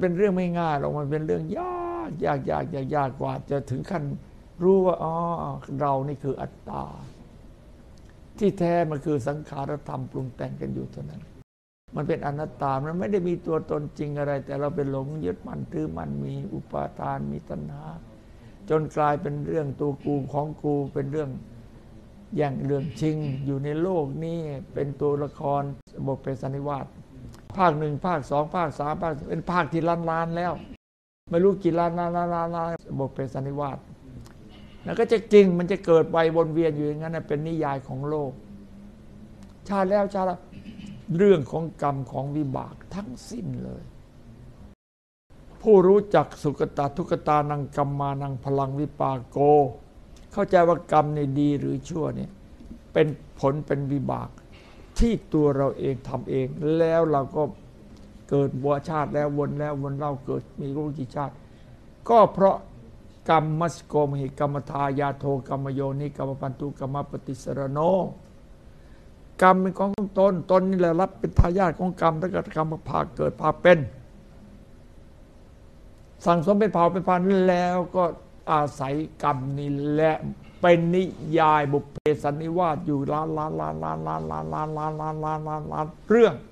เป็นเรื่องไม่ง่ายหรอกมันเป็นเรื่องยากกว่าจะถึงขั้นรู้ว่าอ๋อเรานี่คืออัตตาที่แท้มันคือสังขารธรรมปรุงแต่งกันอยู่เท่านั้นมันเป็นอนัตตามันไม่ได้มีตัวตนจริงอะไร แต่เราเป็นหลงยึดมั่นถือมั่นมีอุปาทานมีตัณหาจนกลายเป็นเรื่องตัวกูของกูเป็นเรื่องแย่งเรื่องชิงอยู่ในโลกนี้เป็นตัวละครบทเป็นสันนิวาสภาคหนึ่งภาคสองภาคสามภาคเป็นภาคที่ล้านแล้วไม่รู้กี่ล้านบทเป็นสันนิวาสแล้วก็จะจริงมันจะเกิดไปวนเวียนอยู่อย่างนั้นเป็นนิยายของโลกชาติแล้วเรื่องของกรรมของวิบากทั้งสิ้นเลยผู้รู้จักสุขตาทุกตานังกรรมานังพลังวิปากโกเข้าใจว่ากรรมในดีหรือชั่วเนี่ยเป็นผลเป็นวิบากที่ตัวเราเองทำเองแล้วเราก็เกิดบัวชาติแล้ววนเล่าเกิดมีรู้กี่ชาติก็เพราะกรรมมัสโกมหิกรรมทายาโทกรรมโยนิกรรมปันตุกรรมปฏิสรโนกรรมเป็นของตนนี่แหละรับเป็นทายาทของกรรมถ้าเกิดกรรมพาเกิดพาเป็นสั่งสมเป็นเผ่าเป็นพันธุ์แล้วก็อาศัยกรรมนี้และเป็นนิยายบุพเพสันนิวาสอยู่ล้านเรื่อง